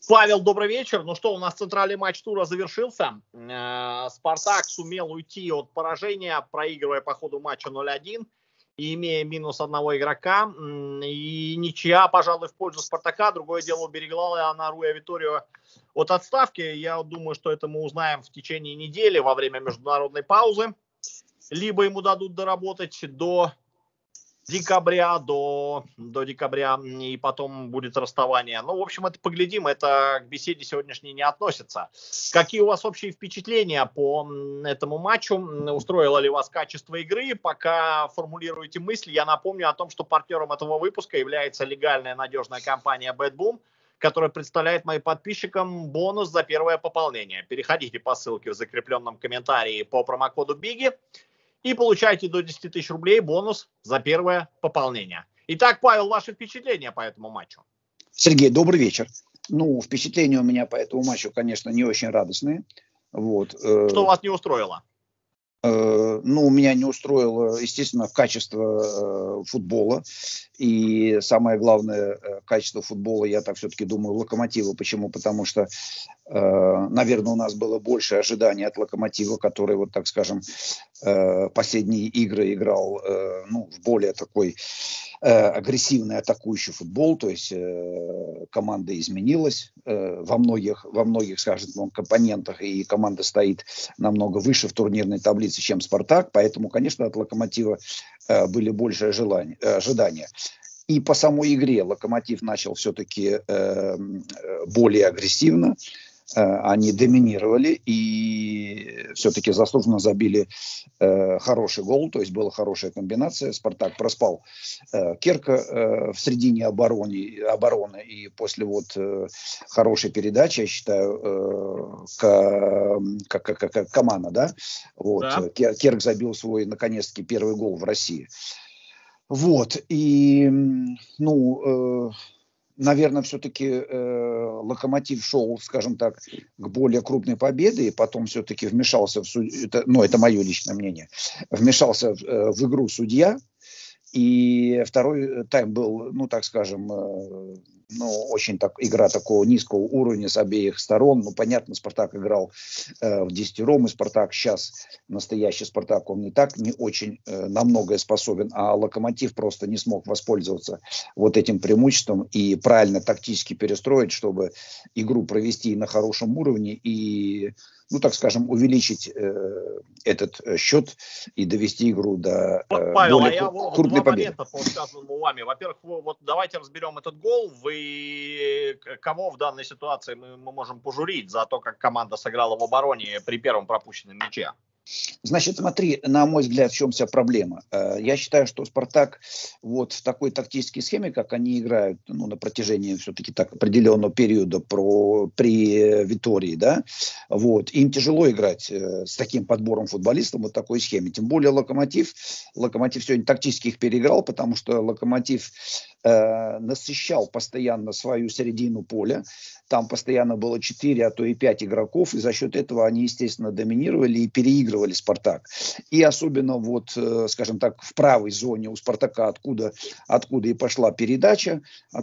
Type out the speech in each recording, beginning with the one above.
Павел, добрый вечер. Ну что, у нас центральный матч тура завершился. Спартак сумел уйти от поражения, проигрывая по ходу матча 0-1 и имея минус одного игрока. И ничья, пожалуй, в пользу Спартака. Другое дело, уберегла она Руя Виторио от отставки. Я думаю, что это мы узнаем в течение недели во время международной паузы. Либо ему дадут доработать до декабря, до декабря, и потом будет расставание. Ну, в общем, это поглядим, это к беседе сегодняшней не относится. Какие у вас общие впечатления по этому матчу? Устроило ли вас качество игры? Пока формулируете мысли, я напомню о том, что партнером этого выпуска является легальная надежная компания BetBoom, которая представляет моим подписчикам бонус за первое пополнение. Переходите по ссылке в закрепленном комментарии по промокоду BIGI и получайте до 10 тысяч рублей бонус за первое пополнение. Итак, Павел, ваши впечатления по этому матчу? Сергей, добрый вечер. Ну, впечатления у меня по этому матчу, конечно, не очень радостные. Вот. Что вас не устроило? Ну, меня не устроило, естественно, качество футбола. И самое главное, качество футбола, я так все-таки думаю, Локомотива. Почему? Потому что, наверное, у нас было больше ожиданий от Локомотива, который, вот так скажем, последние игры играл в более такой агрессивный атакующий футбол, то есть команда изменилась во многих, скажем, компонентах, и команда стоит намного выше в турнирной таблице, чем «Спартак», поэтому, конечно, от «Локомотива» были больше ожидания. И по самой игре «Локомотив» начал все-таки более агрессивно. Они доминировали и все-таки заслуженно забили хороший гол, то есть была хорошая комбинация. «Спартак» проспал Керка в середине обороны, и после хорошей передачи, я считаю, как команда, да? Да. Керк забил свой, наконец-таки, первый гол в России. И, наверное, все-таки «Локомотив» шел, скажем так, к более крупной победе, и потом все-таки вмешался это мое личное мнение, вмешался в игру судья, и второй тайм был, очень игра такого низкого уровня с обеих сторон. Понятно, «Спартак» играл в десятером, и «Спартак» сейчас, настоящий «Спартак», он не очень на многое способен, а «Локомотив» просто не смог воспользоваться этим преимуществом и правильно тактически перестроить, чтобы игру провести на хорошем уровне и, увеличить этот счет и довести игру до Павел, более крупной победы. Момента по сказанному вами. Во-первых, давайте разберем этот гол. Кого в данной ситуации мы можем пожурить за то, как команда сыграла в обороне при первом пропущенном мяче? Значит, смотри, на мой взгляд, в чем вся проблема. Я считаю, что «Спартак» в такой тактической схеме, как они играют, на протяжении все-таки так определенного периода при Витории, да, им тяжело играть с таким подбором футболистов в такой схеме. Тем более Локомотив сегодня тактически их переиграл, потому что Локомотив насыщал постоянно свою середину поля. Там постоянно было 4, а то и 5 игроков, и за счет этого они, естественно, доминировали и переигрывали «Спартак». И особенно скажем так, в правой зоне у «Спартака», откуда и пошла передача,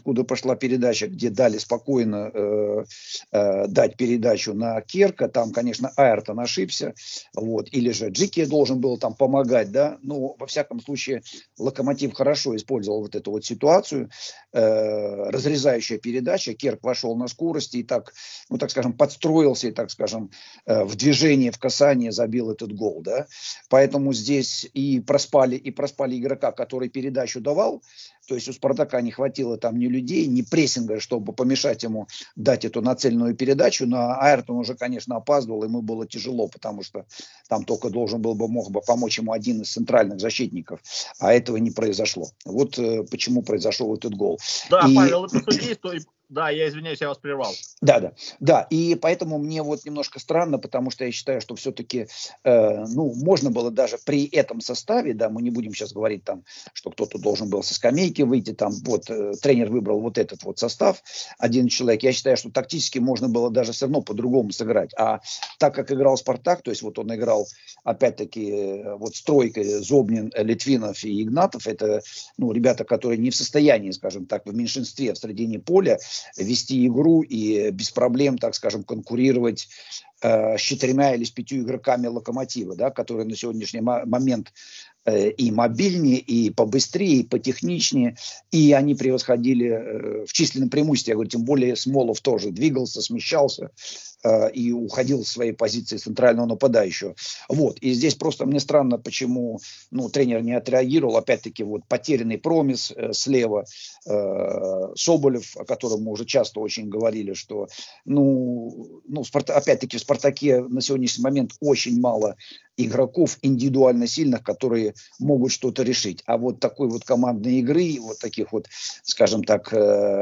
где дали спокойно дать передачу на Керка. Там, конечно, Айртон ошибся, или же Джики должен был там помогать, да, но во всяком случае Локомотив хорошо использовал эту ситуацию, разрезающая передача, Керк вошел на скорость и подстроился и, в движении, в касании забил этот гол, да. Поэтому здесь и проспали игрока, который передачу давал. То есть у «Спартака» не хватило там ни людей, ни прессинга, чтобы помешать ему дать эту нацеленную передачу. Но Айртон уже, конечно, опаздывал, ему было тяжело, потому что там только мог бы помочь ему один из центральных защитников, а этого не произошло. Почему произошел этот гол. Да, Павел, это судейство. Да, я извиняюсь, я вас прервал. Да, и поэтому мне немножко странно, потому что я считаю, что все-таки, можно было даже при этом составе, да, мы не будем сейчас говорить там, что кто-то должен был со скамейки выйти, там, тренер выбрал этот состав, один человек, я считаю, что тактически можно было даже все равно по-другому сыграть, а так как играл «Спартак», то есть он играл, опять-таки, с тройкой Зобнин, Литвинов и Игнатов, это, ребята, которые не в состоянии, скажем так, в меньшинстве в середине поля, вести игру и без проблем, так скажем, конкурировать с 4 или с 5 игроками Локомотива, да, которые на сегодняшний момент и мобильнее, и побыстрее, и потехничнее, и они превосходили в численном преимуществе. Я говорю, тем более Смолов тоже двигался, смещался и уходил с своей позиции центрального нападающего. Вот. И здесь просто мне странно, почему тренер не отреагировал. Опять-таки, вот потерянный Промис слева, Соболев, о котором мы уже часто очень говорили, что, опять-таки, в «Спартаке» на сегодняшний момент очень мало игроков индивидуально сильных, которые могут что-то решить. А вот такой вот командной игры, вот таких вот, скажем так,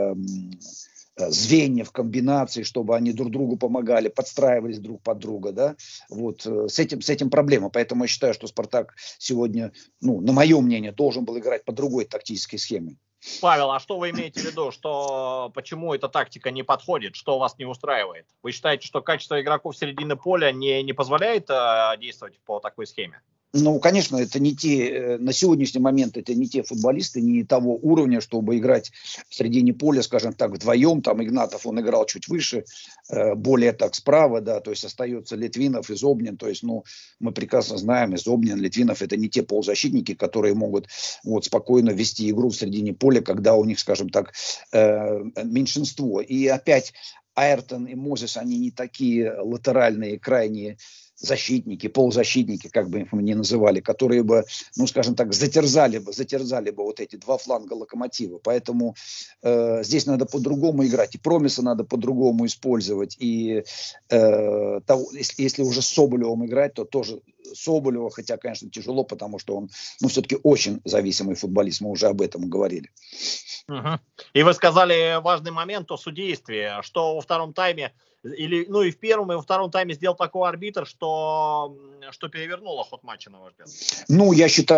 звеньев, комбинаций, чтобы они друг другу помогали, подстраивались друг под друга, да, вот с этим проблема. Поэтому я считаю, что «Спартак» сегодня, на мое мнение, должен был играть по другой тактической схеме. Павел, а что вы имеете в виду, почему эта тактика не подходит, что вас не устраивает? Вы считаете, что качество игроков середины поля не позволяет действовать по такой схеме? Конечно, это не те, на сегодняшний момент это не те футболисты, не того уровня, чтобы играть в середине поля, скажем так, вдвоем. Там Игнатов, он играл чуть выше, более так справа, да, то есть остается Литвинов и Зобнин. То есть, мы прекрасно знаем, и Зобнин, Литвинов — это не те полузащитники, которые могут спокойно вести игру в середине поля, когда у них, скажем так, меньшинство. И опять Айртон и Мозес, они не такие латеральные, крайние защитники, полузащитники, как бы их мы ни называли, которые бы, скажем так, затерзали бы вот эти два фланга Локомотива. Поэтому здесь надо по-другому играть. И Промиса надо по-другому использовать. И если уже с Соболевым играть, то тоже Соболева, хотя, конечно, тяжело, потому что он, все-таки очень зависимый футболист. Мы уже об этом говорили. Угу. И вы сказали важный момент о судействе, что во втором тайме и в первом, и во втором тайме сделал такой арбитр, что перевернуло ход матча, на ваш взгляд?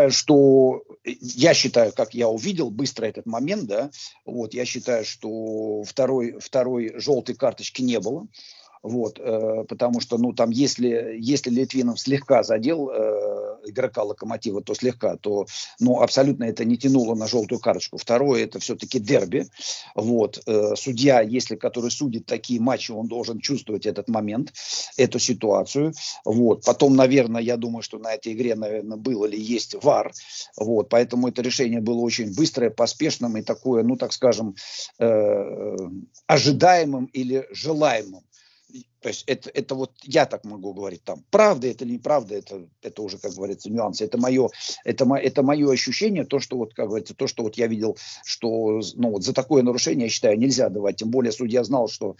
Я считаю, как я увидел быстро этот момент, да, я считаю, что второй желтой карточки не было. Потому что, там, если Литвинов слегка задел игрока Локомотива, то слегка, то, абсолютно это не тянуло на желтую карточку. Второе, это все-таки дерби. Судья, который судит такие матчи, он должен чувствовать этот момент, эту ситуацию. Потом, наверное, я думаю, что на этой игре, наверное, был или есть ВАР. Поэтому это решение было очень быстрое, поспешным и такое, так скажем, ожидаемым или желаемым. То есть это я так могу говорить, там, правда это или неправда, это уже, как говорится, нюансы. Это мое ощущение, то, что как говорится, то, что я видел, что за такое нарушение, я считаю, нельзя давать. Тем более судья знал, что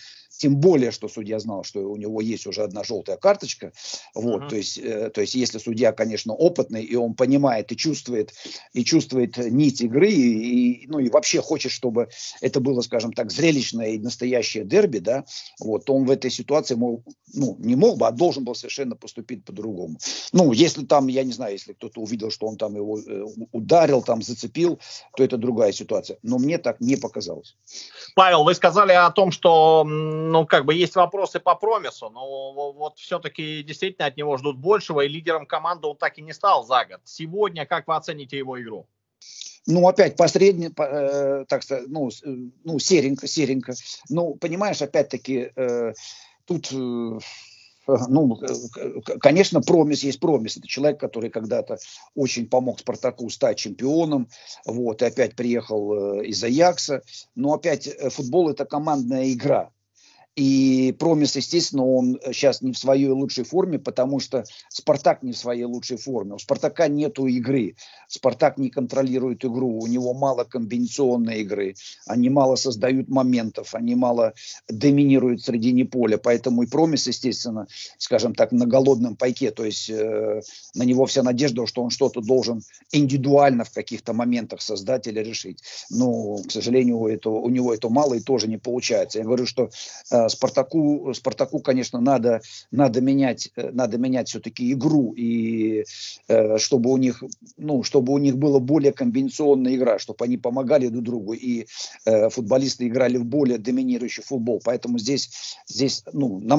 у него есть уже одна желтая карточка. То есть если судья, конечно, опытный, и он понимает и чувствует нить игры, и вообще хочет, чтобы это было, скажем так, зрелищное и настоящее дерби, да, то он в этой ситуации не мог бы, а должен был совершенно поступить по-другому. Если там, я не знаю, если кто-то увидел, что он там его ударил, там зацепил, то это другая ситуация. Но мне так не показалось. Павел, вы сказали о том, что, есть вопросы по Промису, но все-таки действительно от него ждут большего, и лидером команды он так и не стал за год. Сегодня как вы оцените его игру? Опять посредник, так сказать, серенько. Понимаешь, опять-таки, тут, конечно, Промис есть Промис. Это человек, который когда-то очень помог «Спартаку» стать чемпионом. И опять приехал из Аякса. Но опять футбол — это командная игра. И Промис, естественно, он сейчас не в своей лучшей форме, потому что «Спартак» не в своей лучшей форме. У «Спартака» нету игры. «Спартак» не контролирует игру. У него мало комбинационной игры. Они мало создают моментов. Они мало доминируют в середине поля. Поэтому и Промис, естественно, скажем так, на голодном пайке. То есть на него вся надежда, что он что-то должен индивидуально в каких-то моментах создать или решить. Но, к сожалению, у него это мало и тоже не получается. Я говорю, что Спартаку, конечно, надо менять все-таки игру, и чтобы у них была более комбинационная игра, чтобы они помогали друг другу, и футболисты играли в более доминирующий футбол. Поэтому здесь на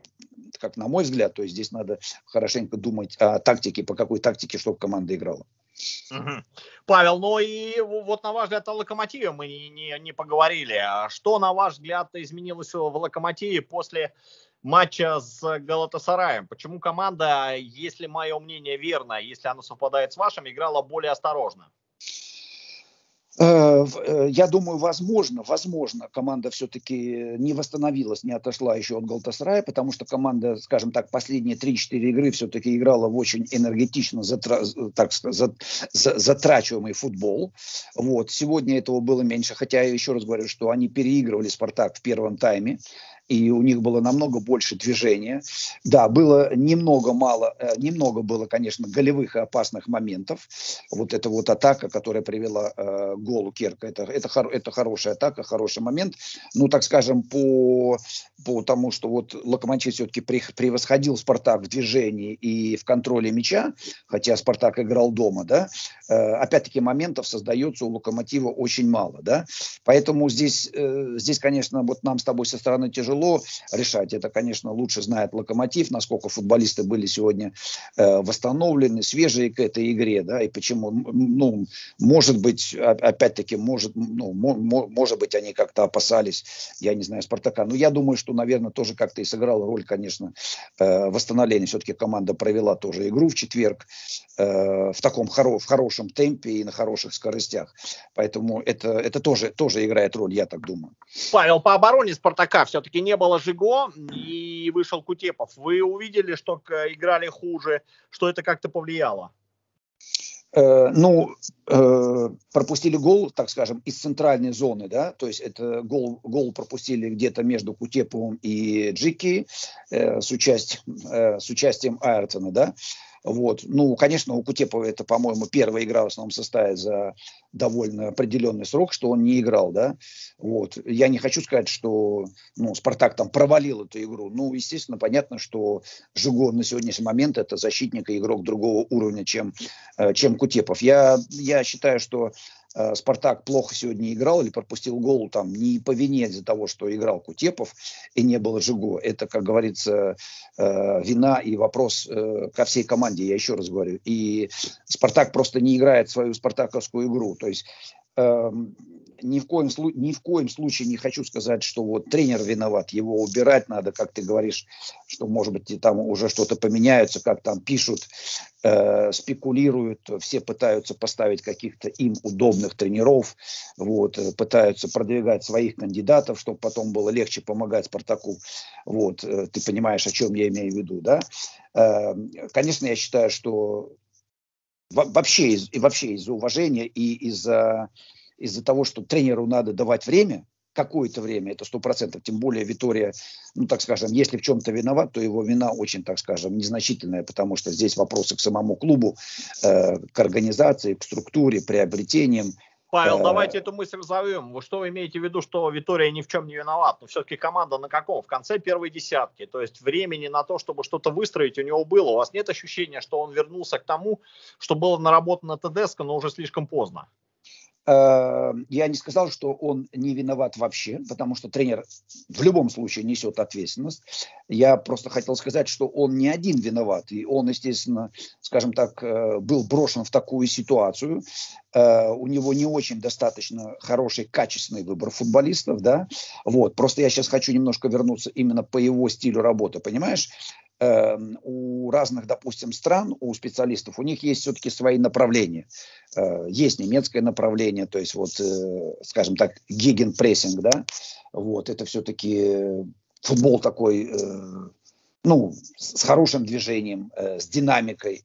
мой взгляд, то есть здесь надо хорошенько думать о тактике, по какой тактике, чтобы команда играла. Мгм. Павел, ну и вот на ваш взгляд о Локомотиве мы не поговорили. А что, на ваш взгляд, изменилось в Локомотиве после матча с Галатасараем? Почему команда, если мое мнение верно, если оно совпадает с вашим, играла более осторожно? Я думаю, возможно, команда все-таки не восстановилась, не отошла еще от Галтасарая, потому что команда, скажем так, последние 3-4 игры все-таки играла в очень энергетично затрачиваемый футбол. Вот. Сегодня этого было меньше, хотя я еще раз говорю, что они переигрывали «Спартак» в первом тайме, и у них было намного больше движения. Да, было немного немного было, конечно, голевых и опасных моментов. Вот эта вот атака, которая привела к голу Керка, это хорошая атака, хороший момент. Ну, так скажем, по тому, что вот Локомотив все-таки превосходил Спартак в движении и в контроле мяча, хотя Спартак играл дома, да, опять-таки моментов создается у Локомотива очень мало, да. Поэтому здесь, конечно, вот нам с тобой со стороны тяжело решать. Это, конечно, лучше знает Локомотив, насколько футболисты были сегодня восстановлены, свежие к этой игре, да, и почему, ну, может быть, опять-таки, может быть, они как-то опасались, я не знаю, Спартака. Но я думаю, что, наверное, тоже как-то и сыграла роль, конечно, восстановления. Все-таки команда провела тоже игру в четверг в таком хорошем темпе и на хороших скоростях. Поэтому это тоже играет роль, я так думаю. Павел, по обороне Спартака все-таки не было Жиго и вышел Кутепов. Вы увидели, что играли хуже, что это как-то повлияло? Пропустили гол, так скажем, из центральной зоны, да, то есть это гол пропустили где-то между Кутеповым и Джики с участием Айртона, да. Вот. Ну, конечно, у Кутепова это, по-моему, первая игра в основном составе за довольно определенный срок, что он не играл, да. Вот. Я не хочу сказать, что Спартак там провалил эту игру. Ну, естественно, понятно, что Жиго на сегодняшний момент это защитник и игрок другого уровня, чем Кутепов. Я считаю, что Спартак плохо сегодня играл или пропустил гол там не по вине из-за того, что играл Кутепов и не было Жиго. Это, как говорится, вина и вопрос ко всей команде, я еще раз говорю. И Спартак просто не играет свою спартаковскую игру. То есть ни в коем случае не хочу сказать, что вот тренер виноват, его убирать надо, как ты говоришь, что, может быть, там уже что-то поменяется, как там пишут, спекулируют, все пытаются поставить каких-то им удобных тренеров, вот, пытаются продвигать своих кандидатов, чтобы потом было легче помогать Спартаку. Вот, ты понимаешь, о чем я имею в виду, да? Конечно, я считаю, что вообще из-за уважения и из-за того, что тренеру надо давать время, какое-то время, это 100%, тем более Витория, ну, так скажем, если в чем-то виноват, то его вина очень, так скажем, незначительная, потому что здесь вопросы к самому клубу, к организации, к структуре, приобретениям. Павел, давайте эту мысль разовьем. Что вы имеете в виду, что Витория ни в чем не виноват? Но все-таки команда на каком? В конце первой десятки. То есть времени на то, чтобы что-то выстроить, у него было. У вас нет ощущения, что он вернулся к тому, что было наработано Тедеско, но уже слишком поздно? Я не сказал, что он не виноват вообще, потому что тренер в любом случае несет ответственность. Я просто хотел сказать, что он не один виноват. И он, естественно, скажем так, был брошен в такую ситуацию. У него не очень достаточно хороший, качественный выбор футболистов. Да? Вот. Просто я сейчас хочу немножко вернуться именно по его стилю работы. Понимаешь? У разных, допустим, стран, у специалистов, у них есть все-таки свои направления. Есть немецкое направление, то есть вот, скажем так, гегенпрессинг, да, вот, это все-таки футбол такой, ну, с хорошим движением, с динамикой.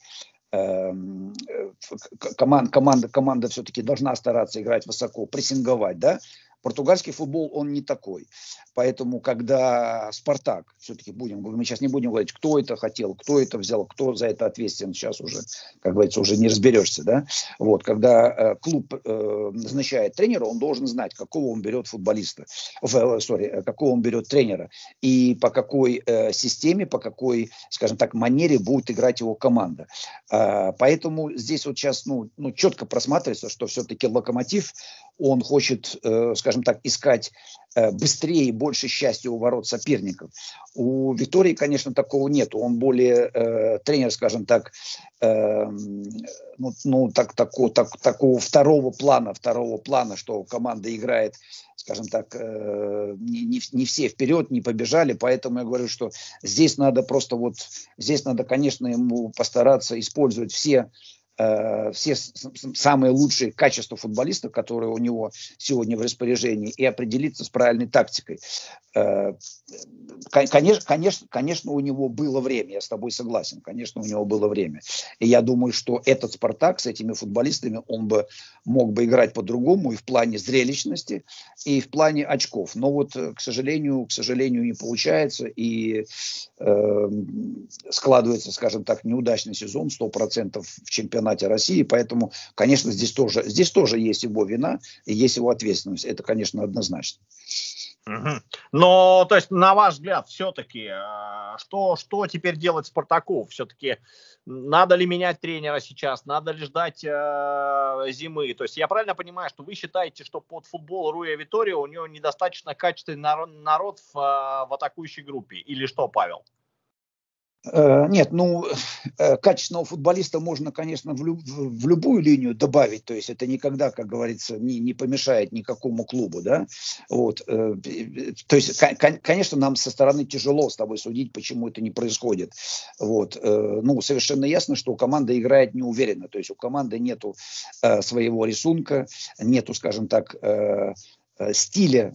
Команда все-таки должна стараться играть высоко, прессинговать, да. Португальский футбол, он не такой. Поэтому, когда Спартак, все-таки мы сейчас не будем говорить, кто это хотел, кто это взял, кто за это ответственен, сейчас уже, как говорится, уже не разберешься, да. Вот, когда клуб назначает тренера, он должен знать, какого он берет футболиста, какого он берет тренера, и по какой системе, по какой, скажем так, манере будет играть его команда. Поэтому здесь вот сейчас, четко просматривается, что все-таки Локомотив, он хочет, скажем скажем так, искать быстрее и больше счастья у ворот соперников. У Витории, конечно, такого нет. Он более тренер, скажем так, такого второго плана, что команда играет, скажем так, не все вперед, не побежали, поэтому я говорю, что здесь надо конечно, ему постараться использовать все самые лучшие качества футболистов, которые у него сегодня в распоряжении, и определиться с правильной тактикой. Конечно, у него было время, я с тобой согласен, конечно, у него было время. И я думаю, что этот «Спартак» с этими футболистами, он бы мог бы играть по-другому и в плане зрелищности, и в плане очков. Но вот, к сожалению, не получается, и складывается, скажем так, неудачный сезон, 100% в чемпионате России, поэтому, конечно, здесь тоже есть его вина и есть его ответственность. Это, конечно, однозначно. Но, то есть, на ваш взгляд, все-таки, что теперь делать Спартаку? Все-таки надо ли менять тренера сейчас? Надо ли ждать зимы? То есть, я правильно понимаю, что вы считаете, что под футбол Руя Витория у него недостаточно качественный народ в атакующей группе? Или что, Павел? Нет, качественного футболиста можно, конечно, в любую линию добавить, то есть это никогда, как говорится, не помешает никакому клубу, да, вот, то есть, конечно, нам со стороны тяжело с тобой судить, почему это не происходит, вот, совершенно ясно, что команда играет неуверенно, то есть у команды нету своего рисунка, нету, скажем так, стиля,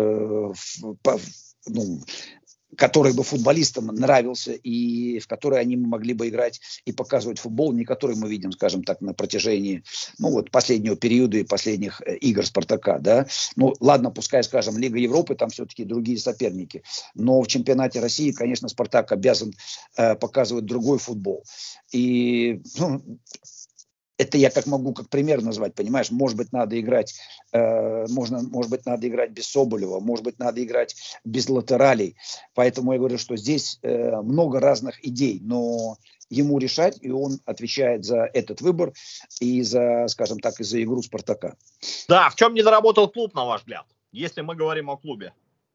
который бы футболистам нравился и в который они могли бы играть и показывать футбол, не который мы видим, скажем так, на протяжении последнего периода и последних игр «Спартака». Да? Ладно, пускай, скажем, Лига Европы, там все-таки другие соперники, но в чемпионате России, конечно, «Спартак» обязан показывать другой футбол. И это я могу как пример назвать, понимаешь? Может быть, надо играть, может быть, надо играть без Соболева, может быть, надо играть без латералей. Поэтому я говорю, что здесь много разных идей, но ему решать, и он отвечает за этот выбор и за, скажем так, и за игру «Спартака». Да, в чем не доработал клуб, на ваш взгляд, если мы говорим о клубе?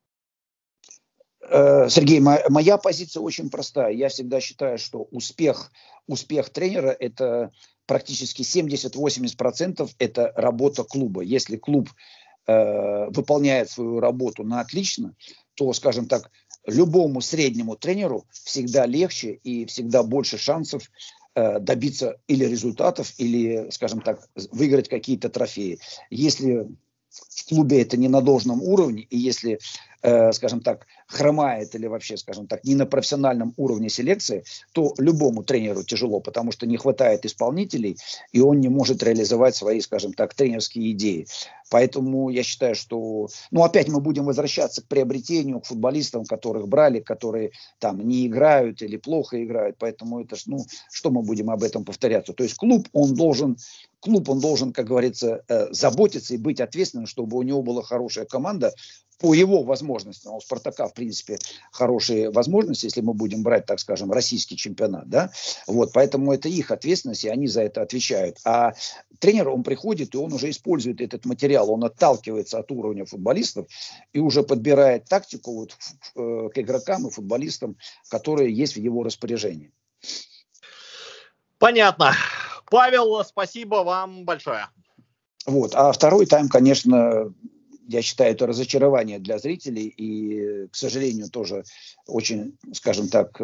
Сергей, моя позиция очень простая. Я всегда считаю, что успех тренера – это практически 70-80% это работа клуба. Если клуб выполняет свою работу на отлично, то, скажем так, любому среднему тренеру всегда легче и всегда больше шансов добиться или результатов, или, скажем так, выиграть какие-то трофеи. Если в клубе это не на должном уровне, и если, скажем так, хромает или вообще, скажем так, не на профессиональном уровне селекции, то любому тренеру тяжело, потому что не хватает исполнителей, и он не может реализовать свои, скажем так, тренерские идеи. Поэтому я считаю, что, опять мы будем возвращаться к приобретению, к футболистам, которых брали, которые там не играют или плохо играют. Поэтому это, что мы будем об этом повторяться? То есть клуб, он должен, как говорится, заботиться и быть ответственным, чтобы у него была хорошая команда по его возможностям. У «Спартака», в принципе, хорошие возможности, если мы будем брать, так скажем, российский чемпионат, да, вот, поэтому это их ответственность, и они за это отвечают. А тренер, он приходит, и он уже использует этот материал, он отталкивается от уровня футболистов и уже подбирает тактику к игрокам и футболистам, которые есть в его распоряжении. Понятно. Павел, спасибо вам большое. Вот. А второй тайм, конечно, я считаю, это разочарование для зрителей и, к сожалению, тоже очень, скажем так,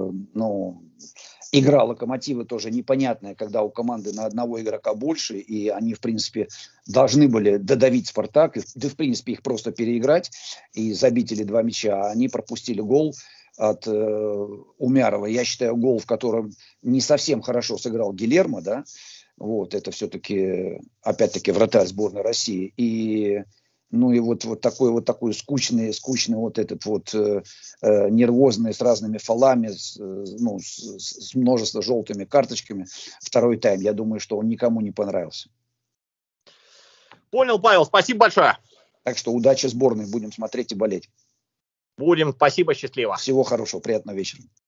игра «Локомотива» тоже непонятная, когда у команды на одного игрока больше, и они, в принципе, должны были додавить «Спартак», в принципе, их просто переиграть и забить или 2 мяча, а они пропустили гол от Умярова. Я считаю, гол, в котором не совсем хорошо сыграл Гильермо, да, вот, это все-таки, опять-таки, вратарь сборной России, и такой скучный нервозный, с разными фолами, с множеством желтыми карточками второй тайм. Я думаю, что он никому не понравился. Понял, Павел, спасибо большое. Так что удачи сборной, будем смотреть и болеть. Будем, спасибо, счастливо. Всего хорошего, приятного вечера.